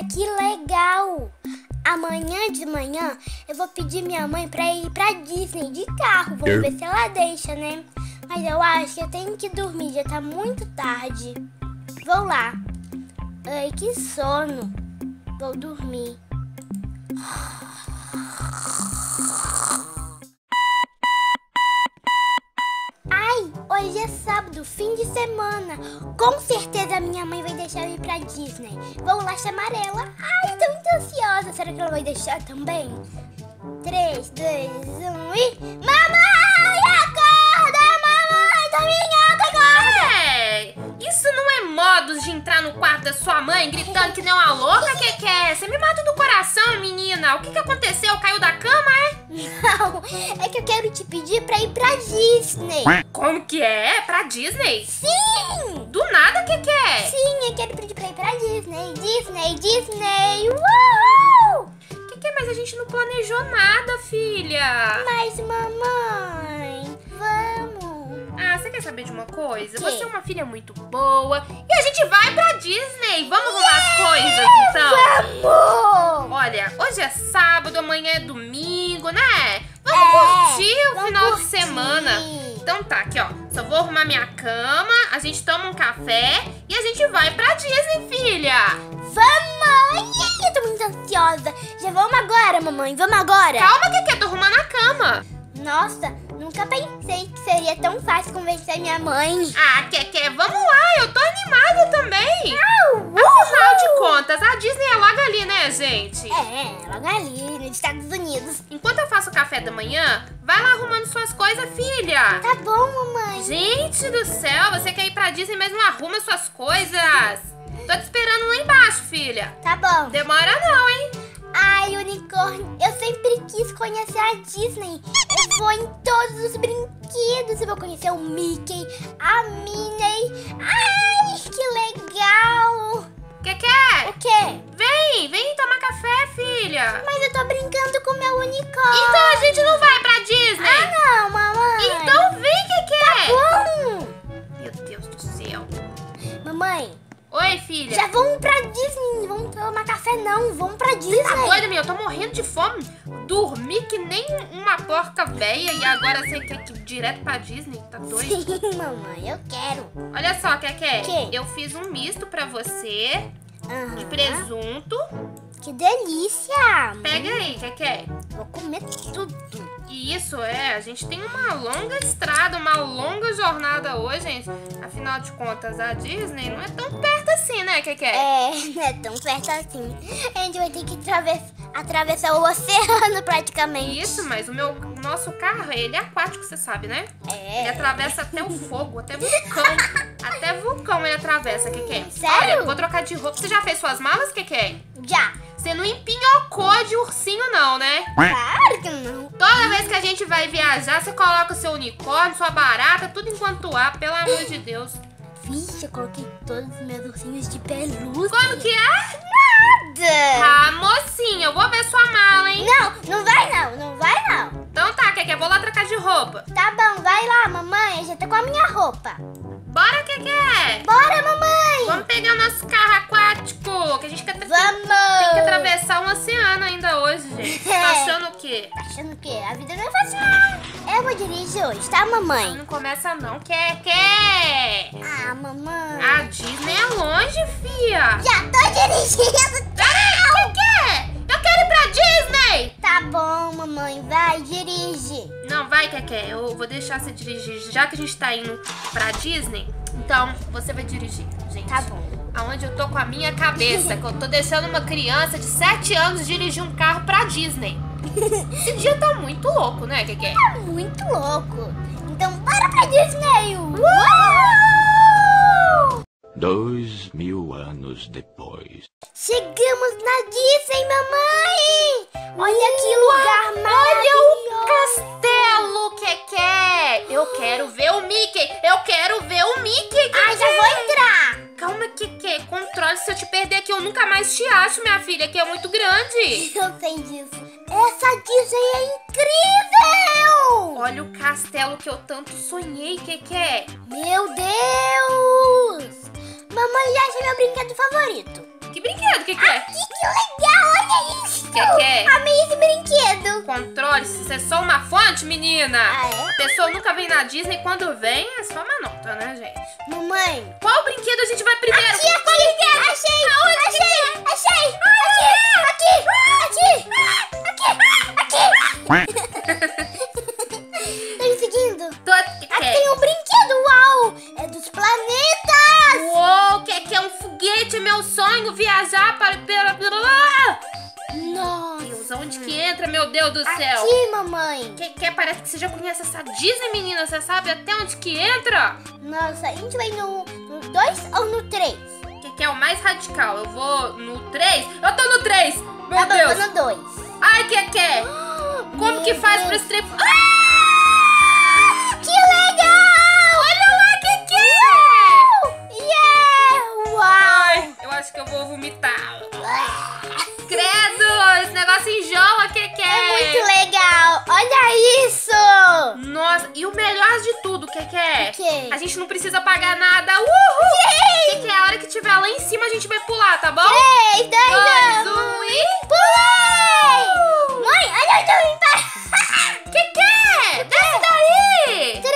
que legal! Amanhã de manhã eu vou pedir minha mãe pra ir pra Disney de carro. Vamos ver se ela deixa, né? Mas eu acho que eu tenho que dormir, já tá muito tarde. Vou lá. Ai, que sono. Vou dormir. Ai, hoje é sábado, fim de semana. Com certeza minha mãe vai deixar eu ir pra Disney. Vou lá chamar ela. Ai, tô muito ansiosa. Será que ela vai deixar também? 3, 2, 1 e... Mamãe, acorda! Mamãe, Dominga, acorda! Isso não é modos de entrar no quarto da sua mãe gritando que nem uma louca, que é? Você me mata do coração, menina. O que aconteceu? Caiu da cama, é? Não, é que eu quero te pedir pra ir pra Disney. Como que é? Pra Disney? Sim! Do nada, que é? Sim, eu quero pedir pra ir pra Disney. Disney! Uhul! Que é? Mas a gente não planejou nada, filha. Mas, mamãe, vamos. Ah, você quer saber de uma coisa? Que? Você é uma filha muito boa e a gente vai pra Disney. Vamos arrumar as coisas, então? Vamos! Olha, hoje é sábado, amanhã é domingo, né? Vamos curtir o vamos final de curtir. semana. Então tá, aqui ó, só vou arrumar minha cama, a gente toma um café e a gente vai pra Disney, filha. Vamos! Eu tô muito ansiosa. Já vamos agora, mamãe, vamos agora. Calma, que eu tô arrumando a cama. Nossa, nunca pensei que seria tão fácil convencer minha mãe. Ah, vamos lá, eu tô animada também. Uhul. Afinal de contas, a Disney é logo ali, né, gente? É, logo ali, nos Estados Unidos. Enquanto eu faço o café da manhã, vai lá arrumando suas coisas, filha. Tá bom, mamãe. Gente do céu, você quer ir pra Disney, mas não arruma suas coisas. Tô te esperando lá embaixo, filha. Tá bom. Demora não, hein? Ai, unicórnio, eu sempre quis conhecer a Disney. Eu vou em todos os brinquedos. Eu vou conhecer o Mickey, a Minnie. Ai, que legal. Que é? O quê? Vem tomar café, filha. Mas eu tô brincando com meu unicórnio. Então a gente não vai pra Disney. Ah, não, mamãe. Então vem, que é? Bom. Meu Deus do céu. Mamãe, Oi, filha. já vamos pra Disney. Vamos tomar café, não. Vamos pra Disney. Tá doida, minha? Eu tô morrendo de fome. Dormi que nem uma porca véia e agora você quer ir direto pra Disney? Tá doido? Sim, mamãe, eu quero. Olha só, que Quê? eu fiz um misto pra você Aham. de presunto. Que delícia. Pega aí, que Vou comer tudo. E isso a gente tem uma longa estrada, uma longa jornada hoje, gente. Afinal de contas, a Disney não é tão perto assim, né, que É, não é tão perto assim. A gente vai ter que atravessar o oceano praticamente. Isso, mas o nosso carro, ele é aquático, você sabe, né? Ele É. atravessa até o fogo, até vulcão. Até vulcão ele atravessa, que Sério? Olha, eu vou trocar de roupa. Você já fez suas malas, que Já. Você não empinhocou de ursinho, não, né? Claro que não. Toda vez que a gente vai viajar, você coloca o seu unicórnio, sua barata, tudo enquanto há, pelo amor de Deus. Vixe, eu coloquei todos os meus ursinhos de pelúcia. Como que é? Nada. Ah, mocinha, eu vou ver sua mala, hein? Não vai não, não vai não. Então tá, que vou lá trocar de roupa. Tá bom, vai lá, mamãe. Eu já tô com a minha roupa. Bora, que Bora, mamãe. Vamos pegar nosso carro aquático, que a gente tem que Vamos. atravessar um oceano ainda hoje, gente. Você tá achando o quê? Tá achando o quê? A vida não é fácil não. Eu vou dirigir hoje, tá, mamãe? Não começa não, que Ah, mamãe. A Disney é longe, fia. Já tô dirigindo. Tchau. Eu quero ir pra Disney. Tá bom, mamãe. Vai, dirige. Não, vai, Keké. Eu vou deixar você dirigir. Já que a gente tá indo pra Disney, então você vai dirigir, gente. Tá bom. Aonde eu tô com a minha cabeça, que eu tô deixando uma criança de 7 anos dirigir um carro pra Disney. Esse dia tá muito louco, né, Keké? Tá muito louco. Então bora pra Disney. 2000 anos depois. Chegamos na Disney, mamãe. Olha que lugar maravilhoso. Olha o castelo, Keké. Eu quero ver o Mickey. Ai, já vou entrar. Calma, Keké. Controle, se eu te perder aqui, eu nunca mais te acho, minha filha, que é muito grande. Eu sei disso. Essa Disney é incrível. Olha o castelo que eu tanto sonhei, Meu Deus. Mamãe já achei meu brinquedo favorito. Que brinquedo, que é? Que legal, olha isso. Que é? Amei esse brinquedo. Controle, se isso é só uma fonte, menina. Ah, é? A pessoa nunca vem na Disney, quando vem é só uma nota, né, gente? Mamãe. Qual brinquedo a gente vai primeiro? Aqui. Achei. Tá me seguindo? Aqui tem um brinquedo, uau. É dos planetas. Uou, que é um foguete, é meu sonho viajar para... Nossa. Deus, onde que entra, meu Deus do céu? Aqui, mamãe. Que parece que você já conhece essa Disney, menina. Você sabe até onde que entra? Nossa, a gente vai no 2 ou no 3? Que é o mais radical. Eu vou no 3. Eu tô no 3. Meu Tá bom, Deus. eu vou no 2. Ai, que é? Como que faz pra esse trem? Que legal! Olha lá, que é? Yeah! Uau! Ai, eu acho que eu vou vomitar. Credo, esse negócio enjoa, que é? É muito legal! Olha isso! Nossa, e o melhor de tudo, que é? O quê? A gente não precisa pagar nada. Uhul! Que é? A hora que tiver lá em cima, a gente vai pular, tá bom? 3, 2, 2, 1 1 e... pulei! Mãe, olha eu tô indo! Que é? Desce daí! 3,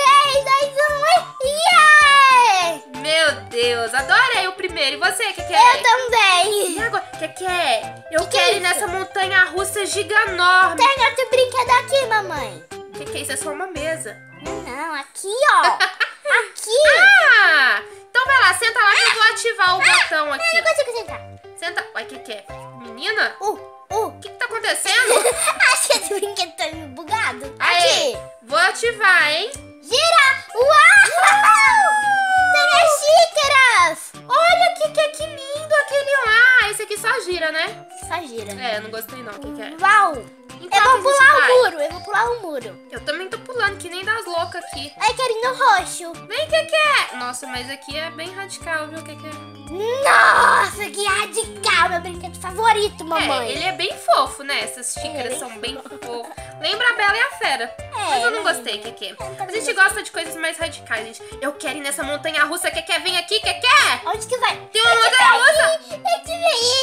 2, 1 e... Yeah! Meu Deus, adorei o primeiro. E você, que é? Eu também! E agora, que é? Eu Que é quero ir isso? nessa montanha-russa giganorme. Tem outro brinquedo aqui, mamãe. Que é isso? É só uma mesa. Não, aqui, ó. Aqui. Ah! Então vai lá, senta lá que eu vou ativar o botão Eu aqui. não consigo sentar. Senta. Ai, que é? Menina? O O que tá acontecendo? Acho que esse brinquedo tá meio bugado. Aê, Aqui. vou ativar, hein? Gira. Uau! Tem as xícaras. Olha que lindo aquele lá. Esse aqui só gira, né? Só gira. É, não gostei não. Que é? Uau. Então, Eu vou a gente pular vai. o muro. Eu vou pular o muro. Eu também tô pulando, que nem das loucas aqui. Ai, quero ir no roxo. Vem, que é? Nossa, mas aqui é bem radical, viu? Que é? Nossa, que radical. Meu brinquedo favorito, mamãe. É, ele é bem fofo, né? Essas xícaras É. são bem fofas. Lembra a Bela e a Fera. Mas eu não gostei, que é? A gente gosta de coisas mais radicais, gente. Eu quero ir nessa montanha-russa, que vem aqui, que Onde que vai? Tem uma montanha-russa. Eu te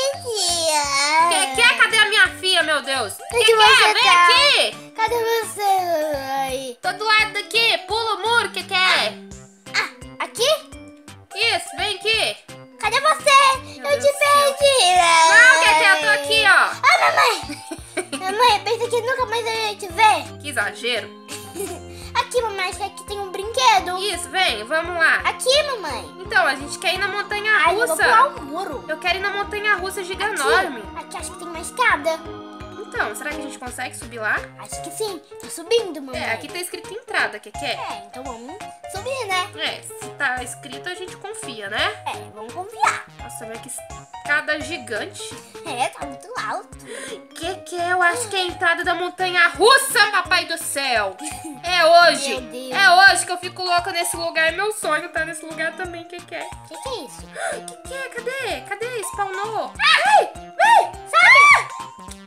vejo. Que cadê a minha filha, meu Deus? Onde Que você vem tá? aqui. Cadê você? Ai. Tô do lado daqui, pula o muro, que é? Ah, aqui? Isso, vem aqui. Cadê você? Meu Eu Deus te do céu. perdi. Não, que eu tô aqui, ó. Ah, mamãe. Mamãe, pensa que nunca mais eu ia te ver. Que exagero. Aqui, mamãe, acho que aqui tem um brinquedo. Isso, vem, vamos lá. Aqui, mamãe. Então, a gente quer ir na Ai, eu vou montanha-russa. pular um muro. Eu quero ir na montanha-russa giganorme. Aqui acho que tem uma escada. Então, será que a gente consegue subir lá? Acho que sim. Tô subindo, mamãe. É, aqui tá escrito entrada, que é? É, então vamos subir, né? É, se tá escrito a gente confia, né? É, vamos confiar. Nossa, mas que escada gigante. É, tá muito alto. Que é? Eu acho que é a entrada da montanha-russa, papai do céu. É hoje. Meu Deus. É hoje que eu fico louca nesse lugar. É meu sonho tá nesse lugar também, que é? O que é isso? Que é? Cadê? Cadê? Spawnou. Ai, vem, sabe?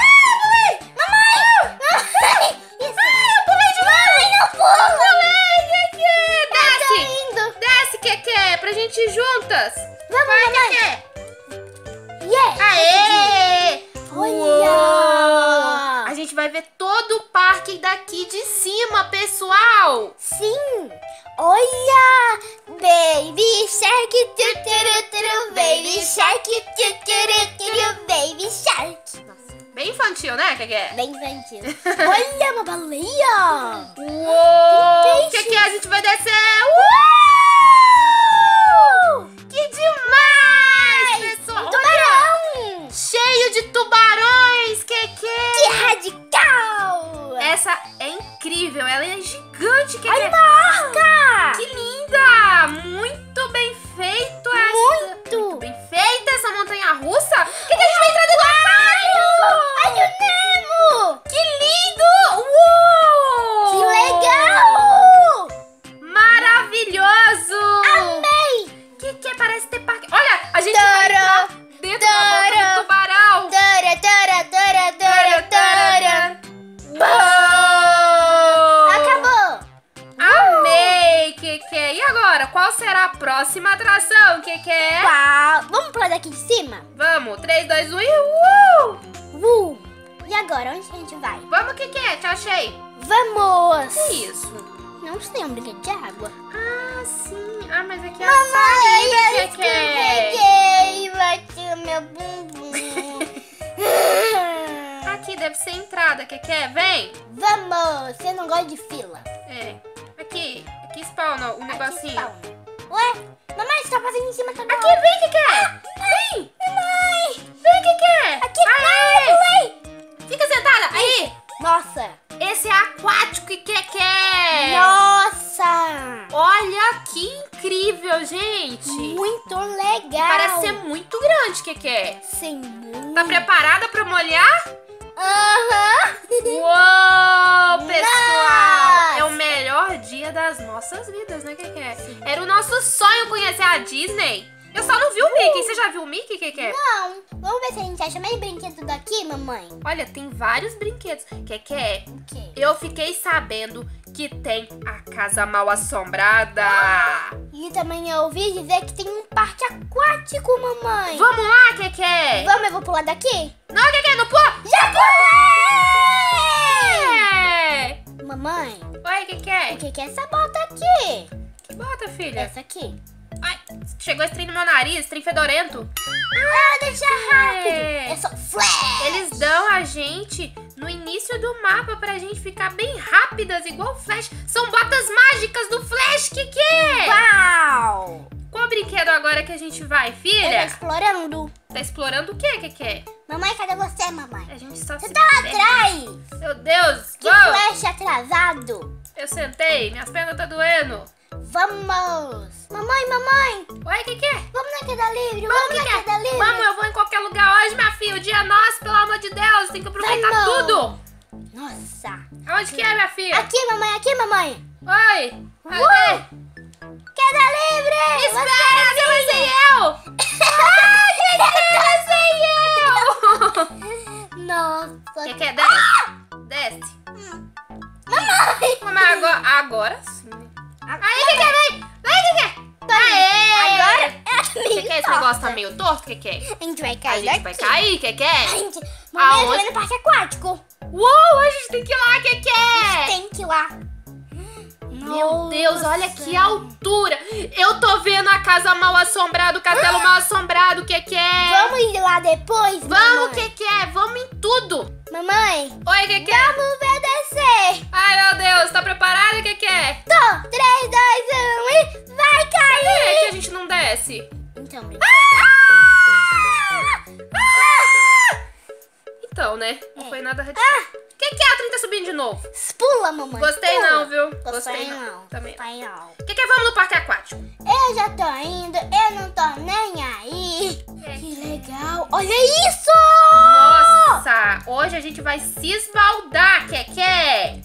Mamãe! Isso. Eu pulei de novo. Não pula! Pulei, que Tá Desce. indo. Desce, que pra gente ir juntas. Vamos, Vai, mamãe. que Yeah! Aê! Olha! Uou! A gente vai ver todo o parque daqui de cima, pessoal! Sim! Olha! Baby Shark, tuturu, Baby Shark, tuturu, Baby Shark. Bem infantil, né, Keke? Bem infantil. Olha, uma baleia! Uou! Tem peixe. Que a gente vai descer? Que demais, pessoal! Um tubarão! Cheio de tubarões, Keke! Que radical! Essa é incrível, ela é gigante, Keke! Olha uma orca! Que linda! Muito bem feito essa. Muito! Bem feita essa montanha-russa. Que a gente vai entrar dentro do aquário! Olha o Nemo! Que lindo! Uou! Que legal! Maravilhoso! Amei! Que parece ter parque. Olha, a gente vai entrar dentro da boca do tubarão. Tara. Uou! Acabou! Amei, que. E agora? Qual será a próxima atração, que é? Qual? Vamos pular daqui de cima? Vamos, 3, 2, 1 e E agora, onde a gente vai? Vamos, que é? Te achei. Vamos! Que isso? Não sei, um brinquedo de água. Ah, sim. Ah, mas aqui é Mamãe, a eu salinha, escorreguei, bati o meu bumbum. Aqui deve ser entrada, que é? Vem. Vamos! Você não gosta de fila? É. Aqui spawna o negocinho. Aqui, ué? Mamãe, você tá fazendo em cima também. Aqui, vem, que é? Vem. Mamãe! Vem, que é? Aqui, Aê. vai! Fica sentada. Aí. Nossa! Esse é aquático, que é? Nossa! Olha que incrível, gente. Muito legal! Parece ser muito grande, que é? Sim, muito. Tá preparada pra molhar? Aham! Uou, pessoal! Nossa! É o melhor dia das nossas vidas, né, que é? Era o nosso sonho conhecer a Disney. Eu só não vi o Mickey. Você já viu o Mickey, que é? Não! Vamos ver se a gente acha mais brinquedo daqui, mamãe. Olha, tem vários brinquedos. Que é? O quê? Eu fiquei sabendo que tem a Casa Mal Assombrada. E também eu ouvi dizer que tem um parque aquático, mamãe. Vamos lá, que é? Vamos, eu vou pular daqui? Não, que é? Não pula? Já pulei! É. Mamãe, Oi, que é? o que é essa bota aqui? Que bota, filha? Essa aqui. Ai, chegou esse trem no meu nariz, trem fedorento. Ah, deixa rápido. É. Eu sou Flash. Eles dão a gente no início do mapa pra gente ficar bem rápidas, igual o Flash. São botas mágicas do Flash, que é? Uau! Qual brinquedo agora que a gente vai, Eu tô filha? explorando. Tá explorando o quê, que é? Mamãe, cadê você, mamãe? A gente só Você se tá lá perde. atrás. Meu Deus! Que Vamos! Flash atrasado. Eu sentei, minhas pernas tá doendo. Vamos. Mamãe. Oi, que é? Vamos na queda livre. Vamos, Vamos na que é? queda livre. Vamos, eu vou em qualquer lugar hoje, minha filha. O dia é nosso, pelo amor de Deus. Tem que aproveitar Vamos. tudo. Nossa. Aonde que é, minha filha? Aqui, mamãe. Oi! Cadê? Queda livre. Espera, você vai ser eu! Vai ser eu! Nossa. Que é? Desce. Mamãe! Agora sim. Aí, que vem! Vem, que Aê! Agora é Que esse negócio tá meio torto, que é? A gente vai A cair gente vai daqui. cair, que A é? gente... Mamãe, eu tô Aonde? indo no parque aquático. Uou, a gente tem que ir lá, que é? Tem que ir lá. Meu Deus, olha que altura! Eu tô vendo a casa mal assombrada, o castelo mal assombrado, que é? Vamos ir lá depois, Vamos, mamãe? que é? Vamos em tudo! Mamãe, Oi, que é? vamos obedecer. Ai, meu Deus, tá preparada, que é? Tô, 3, 2, 1 e vai Por que cair. a gente não desce? Então, Então, né? Não foi nada radical. Que é? O trem tá subindo de novo. Pula, mamãe. Gostei pula. não, viu? Gostei não. Também. Gostei não. Que é? Vamos no parque aquático. Eu já tô indo, eu não tô nem aí. É. Que legal. Olha isso! Nossa, hoje a gente vai se esbaldar, que é?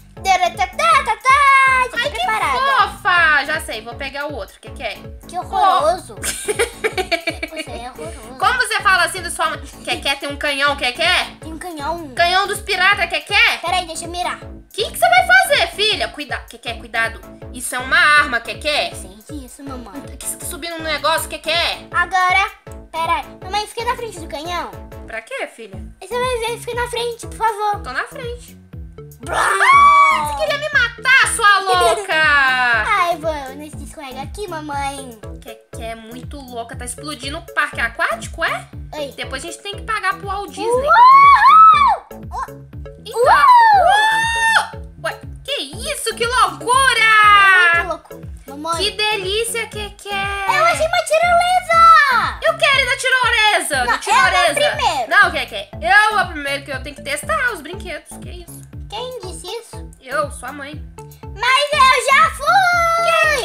Tô Ai, que preparada. fofa! Já sei, vou pegar o outro, que é? Que horroroso. Você é horroroso. Como você fala assim da sua mãe? Que tem um canhão, que Tem um canhão. Canhão dos piratas, que Peraí, deixa eu mirar. O que você vai fazer, filha? Cuidado, cuidado. Isso é uma arma, que Sei disso, mamãe. Que você tá subindo no negócio, que Agora, peraí. Mamãe, fica na frente do canhão. Pra quê, filha? Aí você vai ver, fica na frente, por favor. Tô na frente. Ah! Você queria me matar, sua louca! Ai, vou nesse escorrega aqui, mamãe. Que é muito louca. Tá explodindo o parque aquático, é? Oi. Depois a gente tem que pagar pro Walt Disney. Uhul! Então, Uhul! Ué, que isso? Que loucura! Muito louco. Mamãe, Que delícia, que eu achei uma tirolesa! Eu quero ir na tirolesa! Não, Na tirolesa! eu vou primeiro. Não, que eu vou primeiro, que eu tenho que testar os brinquedos. Que isso? Quem disse isso? Eu, sua mãe. Mas eu já fui!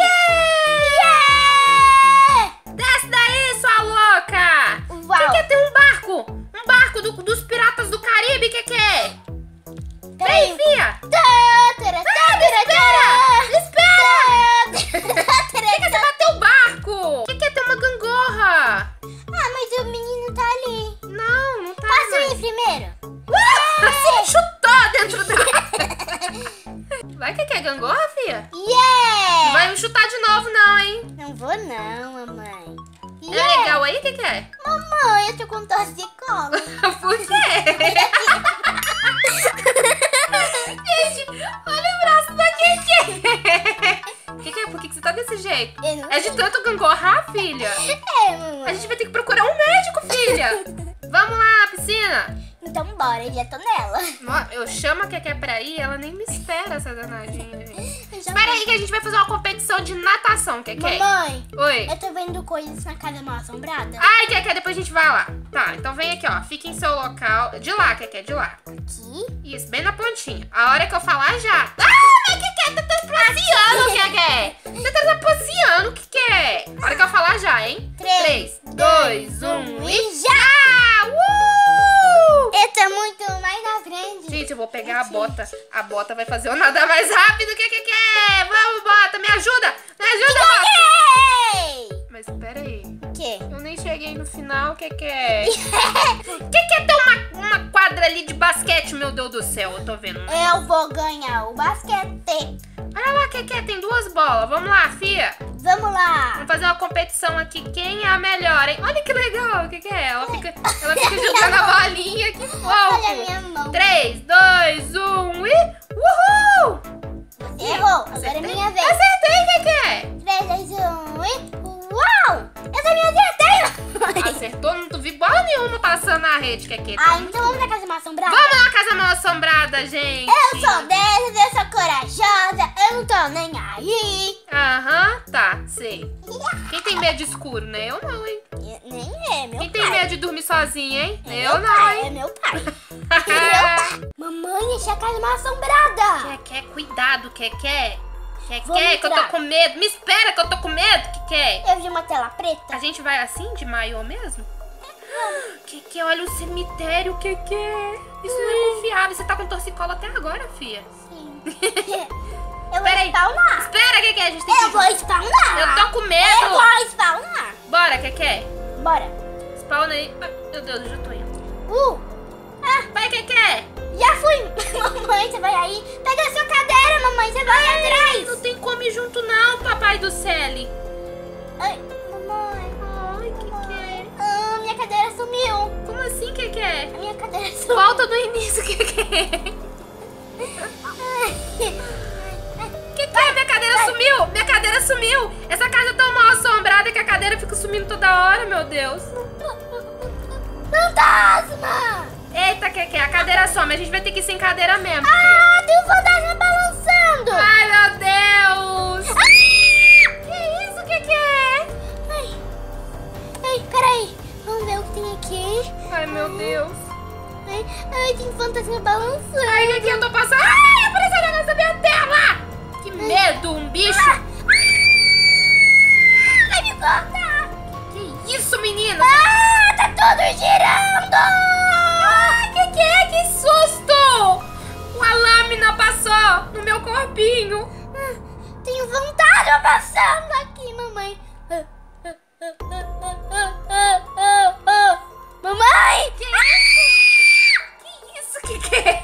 Yeah! Desce daí, sua louca! Uau! Que tem um barco? Um barco dos piratas do Caribe, que é? Peraí. Vem, fia! Espera! Que você bateu o barco? Que tem uma gangorra? Ah, mas o menino tá ali. Não, não tá. Passa mais. aí primeiro. Você chutou dentro da... Vai, que é gangorra, fia? Yeah! Vai vai me chutar de novo não, hein? Não vou não, mamãe. É legal aí? O que é? Mamãe, eu tô com torcicolo. Por quê? Gente, olha o braço da Keke. Que é? Por que você tá desse jeito? Eu não É de sei. tanto gangorrar, filha? É, A mamãe. gente vai ter que procurar um médico, filha. Vamos lá, piscina. Então bora, eu já tô nela. Eu chamo a Keke pra ir, ela nem me espera, essa danadinha, gente. Eu já Espera aí que a gente vai fazer uma competição de natação, Keke. Mamãe, Oi. eu tô vendo coisas na casa mal assombrada. Ai, Keke, depois a gente vai lá. Tá, então vem aqui, ó. Fica em seu local. De lá, Keke, de lá. Aqui. Isso, bem na pontinha. A hora que eu falar, já. Ah, mas Keke, tá trapaceando, Keke. Você tá trapaceando, o que é? A hora que eu falar, já, hein? 3, 2, 1 e já! Eu tô muito mais na frente. Gente, eu vou pegar a bota. A bota vai fazer eu nadar mais rápido. Que é? Vamos, bota, me ajuda! Me ajuda, bota! Ei! Mas espera aí. O quê? Eu nem cheguei no final, que é? Que tem uma quadra ali de basquete, meu Deus do céu, eu tô vendo. Eu vou ganhar o basquete. Olha lá, que tem 2 bolas. Vamos lá, fia. Vamos lá. Vamos fazer uma competição aqui. Quem é a melhor, hein? Olha que legal, que é? Ela fica jogando a bolinha, que fofo. Olha a minha mão. 3, 2, 1 e... Uhul! Errou. Agora é Acertei? minha vez. Acertei, que 3, 2, 1 e... Uau! Eu também acertei. Acertou, não vi bola nenhuma passando na rede, que Ah, então vamos na casa mal assombrada? Vamos lá, casa mal assombrada, gente. Eu sou dessas, eu sou corajosa, eu não tô nem aí. Aham, tá, sei. Quem tem medo de escuro, né? Eu não, hein? Nem é, meu Quem pai. tem medo de dormir sozinha, hein? É Eu meu não, pai, hein? é meu pai. Mamãe, essa é a casa mal assombrada. Cuidado, Quer, Vamos que eu tô entrar. com medo. Me espera que eu tô com medo, que Eu vi uma tela preta. A gente vai assim, de maiô mesmo? Que olha o cemitério, que Isso não é confiável. Você tá com torcicolo até agora, filha. Sim. Eu vou Espera aí. spawnar. Espera, que a gente tem que... Eu vou spawnar. Eu tô com Eu medo. vou spawnar. Bora, que Bora. Spawna aí. Ah, meu Deus, eu já tô indo. Vai, que Já fui. Mamãe, você vai aí. Pega a sua cadeira, mamãe. Você vai atrás. Não tem como ir junto não, papai do Celi. Ai, mamãe. Ai, que Ah, minha cadeira sumiu. Como assim, que A minha cadeira sumiu. Volta do início, que Minha cadeira sumiu! Minha cadeira sumiu! Essa casa é tão mal assombrada que a cadeira fica sumindo toda hora, meu Deus. Fantasma! Eita, que a cadeira some. A gente vai ter que ir sem cadeira mesmo. Ah, tem um fantasma balançando. Ai, meu Deus! Que isso, que é? Ai, peraí. Vamos ver o que tem aqui. Ai, meu Deus. Ai, tem fantasma balançando. Ai, que eu tô passando. Ai, apareceu um negócio na minha tela! Que medo, um bicho! Vai me cortar. Que isso, menina? Ah, tá tudo girando. Ai, que é? Que susto! Uma lâmina passou no meu corpinho. Tem um fantasma passando aqui, mamãe. Mamãe! Que isso, que é?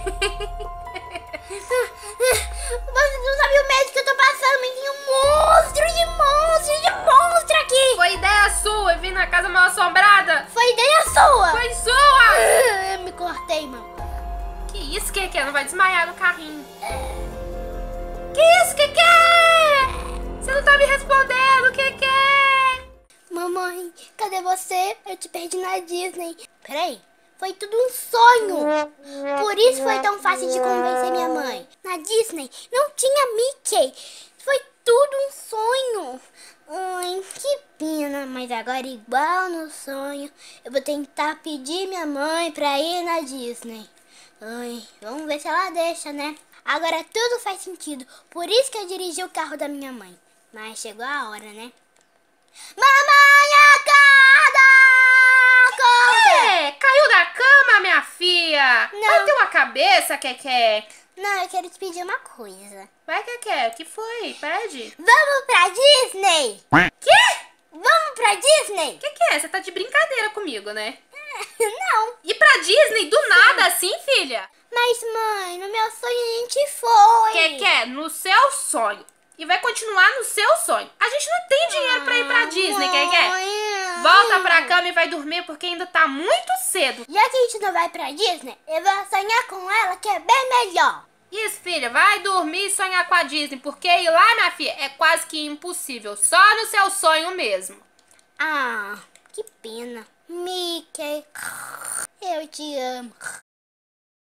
Você não sabe o medo que eu tô passando, mas tem um monstro aqui. Foi ideia sua vir na casa mal assombrada? Foi ideia sua. Foi sua! Eu me cortei, mano. Que isso, que Não vai desmaiar no carrinho. Que isso, que Você não tá me respondendo, que Mamãe, cadê você? Eu te perdi na Disney. Peraí, foi tudo um sonho. Por isso foi tão fácil de convencer minha mãe. Na Disney não tinha Mickey. Foi tudo um sonho. Ai, que pena, mas agora igual no sonho, eu vou tentar pedir minha mãe pra ir na Disney. Ai, vamos ver se ela deixa, né? Agora tudo faz sentido. Por isso que eu dirigi o carro da minha mãe. Mas chegou a hora, né? Mamãe, acorda! Caiu da cama, minha filha? Não. Bateu a cabeça, que Não, eu quero te pedir uma coisa. Vai, que O que foi? Pede. Vamos pra Disney? Quê? Vamos pra Disney? Que Você tá de brincadeira comigo, né? Não. Ir pra Disney do nada assim, filha? Mas, mãe, no meu sonho a gente foi. No seu sonho. e vai continuar no seu sonho. A gente não tem dinheiro pra ir pra Disney, quer? Volta pra cama e vai dormir porque ainda tá muito cedo. Já que a gente não vai pra Disney, eu vou sonhar com ela, que é bem melhor. Isso, filha, vai dormir e sonhar com a Disney, porque ir lá, minha filha, é quase que impossível. Só no seu sonho mesmo. Ah, que pena. Mickey, eu te amo.